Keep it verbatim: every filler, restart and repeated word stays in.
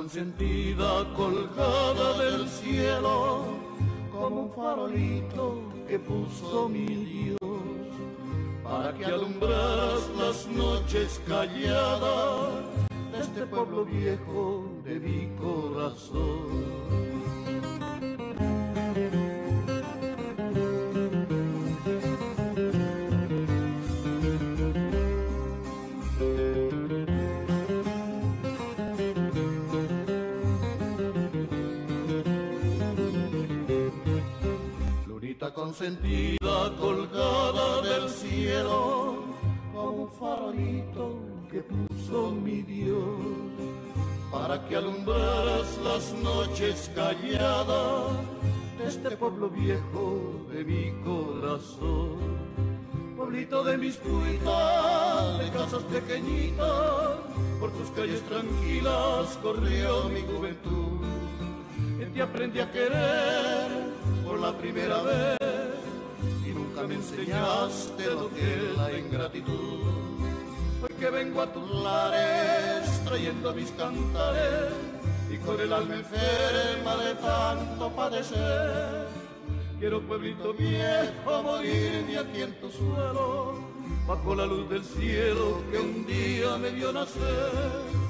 consentida colgada del cielo, como un farolito que puso mi Dios, para que alumbraras las noches calladas de este pueblo viejo de mi corazón. Consentida colgada del cielo, como un farolito que puso mi Dios, para que alumbraras las noches calladas de este pueblo viejo de mi corazón. Pueblito de mis cuitas, de casas pequeñitas, por tus calles tranquilas corrió mi juventud. En ti aprendí a querer por la primera vez, y nunca me enseñaste lo que es la ingratitud. Hoy que vengo a tus lares trayendo mis cantares, y con el alma enferma de tanto padecer, quiero, pueblito viejo, morirme aquí en tu suelo, bajo la luz del cielo que un día me vio nacer.